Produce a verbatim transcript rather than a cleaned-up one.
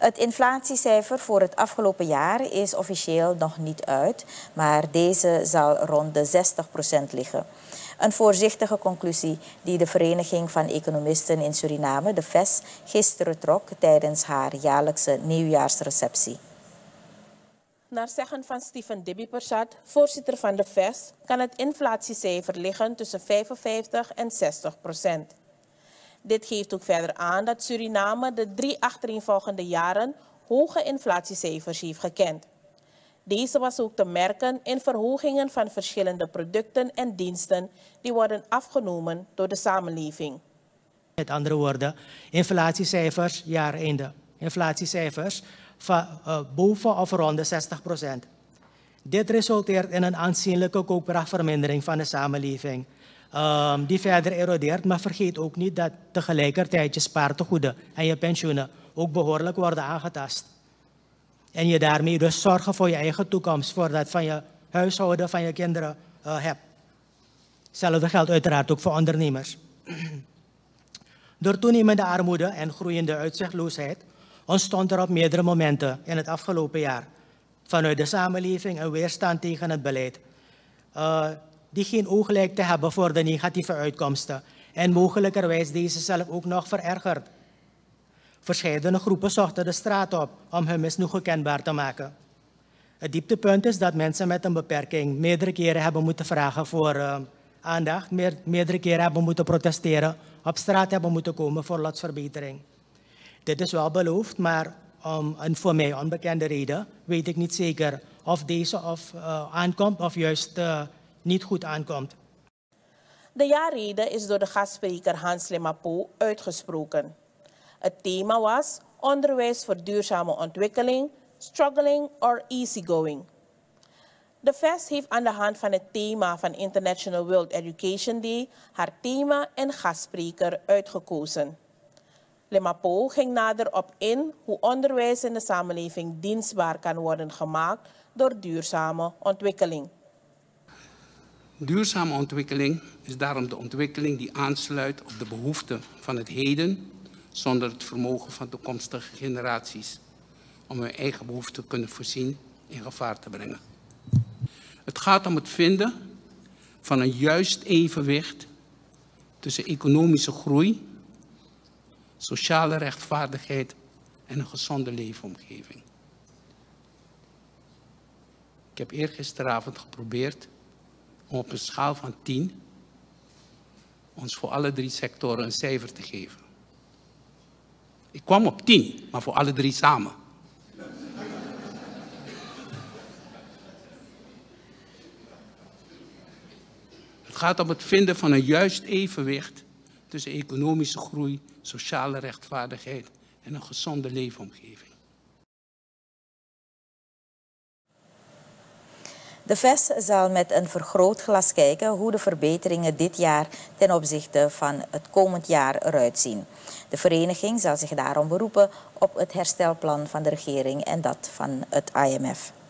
Het inflatiecijfer voor het afgelopen jaar is officieel nog niet uit, maar deze zal rond de zestig procent liggen. Een voorzichtige conclusie die de Vereniging van Economisten in Suriname, de V E S, gisteren trok tijdens haar jaarlijkse nieuwjaarsreceptie. Naar zeggen van Stephen Debi-Persad, voorzitter van de V E S, kan het inflatiecijfer liggen tussen vijfenvijftig en zestig procent. Dit geeft ook verder aan dat Suriname de drie achtereenvolgende jaren hoge inflatiecijfers heeft gekend. Deze was ook te merken in verhogingen van verschillende producten en diensten die worden afgenomen door de samenleving. Met andere woorden, inflatiecijfers jaareinde. Inflatiecijfers van uh, boven of rond de zestig procent. Dit resulteert in een aanzienlijke koopkrachtvermindering van de samenleving. Um, die verder erodeert, maar vergeet ook niet dat tegelijkertijd je spaartegoeden en je pensioenen ook behoorlijk worden aangetast. En je daarmee dus zorgen voor je eigen toekomst, voor dat van je huishouden, van je kinderen uh, hebt. Hetzelfde geldt uiteraard ook voor ondernemers. Door toenemende armoede en groeiende uitzichtloosheid ontstond er op meerdere momenten in het afgelopen jaar vanuit de samenleving een weerstand tegen het beleid. Uh, die geen oog lijkt te hebben voor de negatieve uitkomsten en mogelijkerwijs deze zelf ook nog verergert. Verscheidene groepen zochten de straat op om hun misnoegen kenbaar te maken. Het dieptepunt is dat mensen met een beperking meerdere keren hebben moeten vragen voor uh, aandacht, meer, meerdere keren hebben moeten protesteren, op straat hebben moeten komen voor lotsverbetering. Dit is wel beloofd, maar om een voor mij onbekende reden weet ik niet zeker of deze of, uh, aankomt of juist uh, niet goed aankomt. De jaarrede is door de gastspreker Hans Lemapo uitgesproken. Het thema was onderwijs voor duurzame ontwikkeling, struggling or easygoing. De V E S heeft aan de hand van het thema van International World Education Day haar thema en gastspreker uitgekozen. Lemapo ging nader op in hoe onderwijs in de samenleving dienstbaar kan worden gemaakt door duurzame ontwikkeling. Duurzame ontwikkeling is daarom de ontwikkeling die aansluit op de behoeften van het heden, zonder het vermogen van toekomstige generaties om hun eigen behoeften te kunnen voorzien in gevaar te brengen. Het gaat om het vinden van een juist evenwicht tussen economische groei, sociale rechtvaardigheid en een gezonde leefomgeving. Ik heb eergisteravond geprobeerd om op een schaal van tien ons voor alle drie sectoren een cijfer te geven. Ik kwam op tien, maar voor alle drie samen. Het gaat om het vinden van een juist evenwicht tussen economische groei, sociale rechtvaardigheid en een gezonde leefomgeving. De V E S zal met een vergrootglas kijken hoe de verbeteringen dit jaar ten opzichte van het komend jaar eruit zien. De vereniging zal zich daarom beroepen op het herstelplan van de regering en dat van het I M F.